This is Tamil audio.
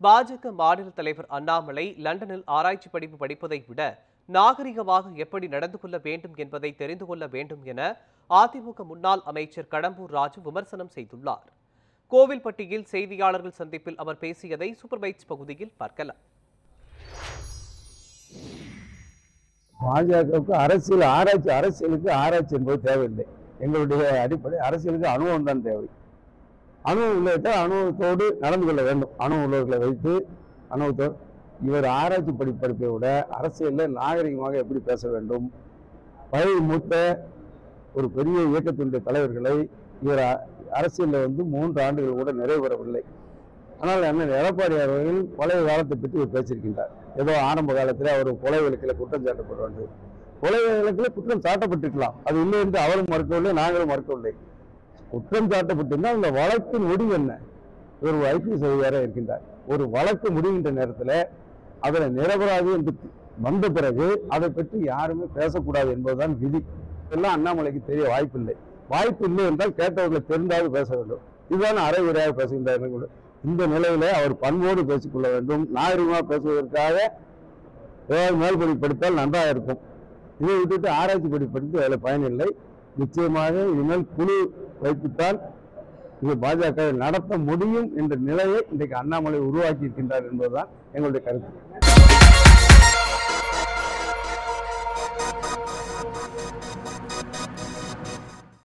பாஜக மாநில தலைவர் அண்ணாமலை லண்டனில் ஆராய்ச்சி படிப்பு படிப்பதை விட நாகரிகமாக எப்படி நடந்து கொள்ள வேண்டும் என்பதை தெரிந்து கொள்ள வேண்டும் என அதிமுக முன்னாள் அமைச்சர் கடம்பூர் ராஜு விமர்சனம் செய்துள்ளார். கோவில்பட்டியில் செய்தியாளர்கள் சந்திப்பில் அவர் பேசியதை சூப்பர் பைட்ஸ் பகுதியில் பார்க்கலாம். பாஜகவுக்கு அரசியலுக்கு ஆராய்ச்சி என்பது தேவையில்லை. எங்களுடைய அடிப்படை அரசியலுக்கு அனுபவம் தான் தேவை. அனுபவம் இல்லாவிட்டால் அனுபவத்தோடு நடந்து கொள்ள வேண்டும். அனுபவம் உள்ளவர்களை வைத்து அனுபவத்தோடு இவர் ஆராய்ச்சி படிப்பை விட அரசியலில் நாகரிகமாக எப்படி பேச வேண்டும், பழைய மூத்த ஒரு பெரிய இயக்கத்தினுடைய தலைவர்களை இவர் அரசியலில் 3 ஆண்டுகள் கூட நிறைவு பெறவில்லை. ஆனால் அண்ணன் எடப்பாடி அவர்கள் பழைய காலத்தை பற்றி ஒரு பேசியிருக்கின்றார். ஏதோ ஆரம்ப காலத்தில் அவர் கொலை வழக்கில் குற்றம் சாட்டப்படுவார்கள். கொலை வழக்கில் குற்றம் சாட்டப்பட்டிருக்கலாம், அது இல்லை என்று அவரும் மறுக்கவில்லை, நாங்களும் மறுக்கவில்லை. குற்றம் சாட்டப்பட்டிருந்தால் அந்த வழக்கின் முடிவு என்ன? ஒரு ஐபிஎஸ் அதிகாரியாக இருக்கின்றார். ஒரு வழக்கு முடிகின்ற நேரத்தில் அதில் நிரபராதி என்று வந்த பிறகு அதை பற்றி யாருமே பேசக்கூடாது என்பதுதான் விதி. எல்லாம் அண்ணாமலைக்கு தெரிய வாய்ப்பில்லை. வாய்ப்பு இல்லை என்றால் கேட்டவர்களை தெரிந்தாவது பேச வேண்டும். இதுதான் அரைகுறையாக பேசுகின்றார்கள். இந்த நிலையில அவர் பண்போடு பேசிக்கொள்ள வேண்டும். நாகரிகமாக பேசுவதற்காக ஏதாவது மேல்படி படித்தால் நன்றாக இருக்கும். இதை விட்டுட்டு ஆராய்ச்சி படித்து அதில் பயனில்லை. நிச்சயமாக இனிமேல் குழு வைத்துத்தான் இது பாஜக நடத்த முடியும் என்ற நிலையை இன்றைக்கு அண்ணாமலை உருவாக்கி இருக்கின்றார் என்பதுதான் எங்களுடைய கருத்து.